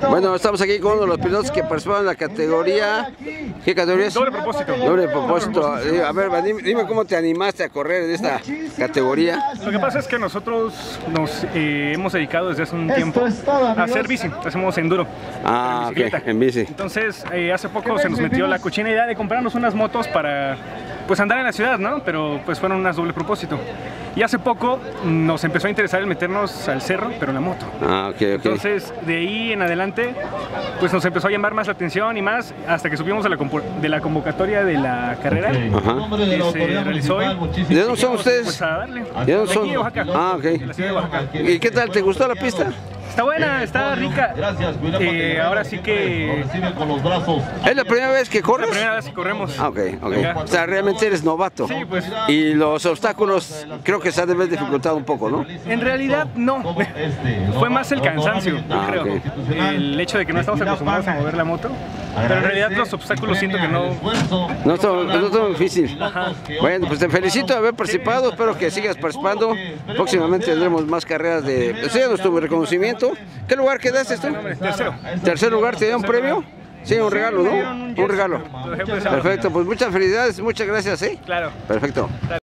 Bueno, estamos aquí con uno de los pilotos que participaron en la categoría. ¿Qué categoría es? Doble propósito. Doble propósito. A ver, dime cómo te animaste a correr en esta categoría. Lo que pasa es que nosotros nos hemos dedicado desde hace un tiempo a hacer bici, hacemos enduro. Ah, ok, en bici. Entonces, hace poco se nos metió la cochina idea de comprarnos unas motos para pues andar en la ciudad, ¿no? Pero pues fueron unas doble propósito. Y hace poco nos empezó a interesar el meternos al cerro, pero en la moto. Ah, ok. Entonces, de ahí en adelante, pues nos empezó a llamar más la atención y más, hasta que supimos de la convocatoria de la carrera que se realizó hoy. ¿De dónde son ustedes? Pues a darle. ¿De dónde son? Aquí de Oaxaca. Ah, ok. De la ciudad de Oaxaca. ¿Y qué tal? ¿Te gustó la pista? Está buena, está rica. Ahora sí que ¿Es la primera vez que corres? la primera vez que corremos. Ah, ok. O sea, realmente eres novato. Sí, pues. Y los obstáculos creo que se han de haber dificultado un poco, ¿no? En realidad no. Fue más el cansancio, yo creo. Ok. El hecho de que no estamos acostumbrados a mover la moto. Pero en realidad los obstáculos siento que no. No es todo difícil. Bueno, pues te felicito de haber participado. Espero que sigas participando. Próximamente tendremos más carreras de. O sea, nuestro reconocimiento. ¿Qué lugar quedaste tú? Tercero. ¿Tercer lugar? ¿Te dio un premio? Sí, un regalo, ¿no? Un regalo. Por ejemplo, Perfecto, pues muchas felicidades, muchas gracias, ¿eh? Claro. Perfecto.